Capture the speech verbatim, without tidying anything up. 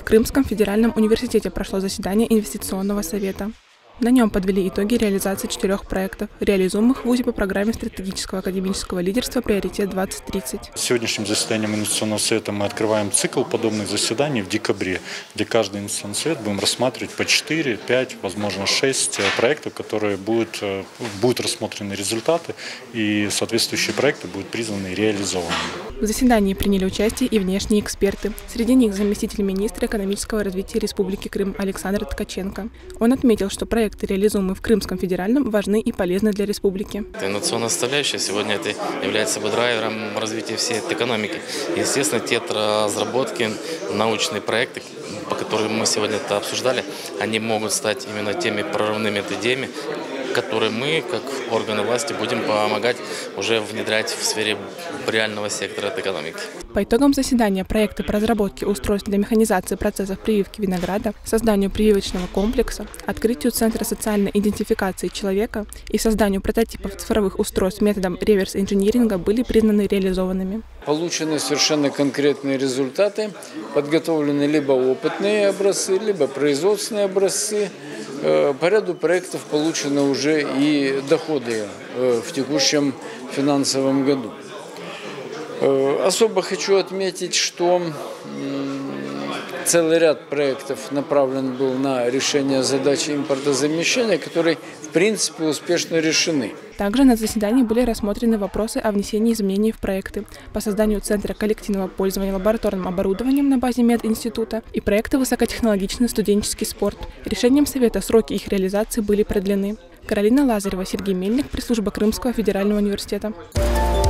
Крымском федеральном университете прошло заседание инвестиционного совета. На нем подвели итоги реализации четырех проектов, реализуемых в ВУЗе по программе стратегического академического лидерства «Приоритет двадцать тридцать». Сегодняшним заседанием инвестиционного совета мы открываем цикл подобных заседаний в декабре, где каждый инвестиционный совет будем рассматривать по четыре, пять, возможно шесть проектов, которые будут, будут рассмотрены результаты, и соответствующие проекты будут признаны реализованными. В заседании приняли участие и внешние эксперты. Среди них заместитель министра экономического развития Республики Крым Александр Ткаченко. Он отметил, что проекты, реализуемые в Крымском федеральном, важны и полезны для республики. Инновационная составляющая сегодня это является бы драйвером развития всей этой экономики. Естественно, те разработки, научные проекты, по которым мы сегодня это обсуждали, они могут стать именно теми прорывными идеями, которые мы, как органы власти, будем помогать уже внедрять в сфере реального сектора экономики. По итогам заседания проекты по разработке устройств для механизации процессов прививки винограда, созданию прививочного комплекса, открытию Центра социальной идентификации человека и созданию прототипов цифровых устройств методом реверс-инжиниринга были признаны реализованными. Получены совершенно конкретные результаты, подготовлены либо опытные образцы, либо производственные образцы. По ряду проектов получены уже и доходы в текущем финансовом году. Особо хочу отметить, что целый ряд проектов направлен был на решение задачи импортозамещения, которые в принципе успешно решены. Также на заседании были рассмотрены вопросы о внесении изменений в проекты по созданию Центра коллективного пользования лабораторным оборудованием на базе мединститута и проекты «Высокотехнологичный студенческий спорт». Решением Совета сроки их реализации были продлены. Каролина Лазарева, Сергей Мельник, пресс-служба Крымского федерального университета.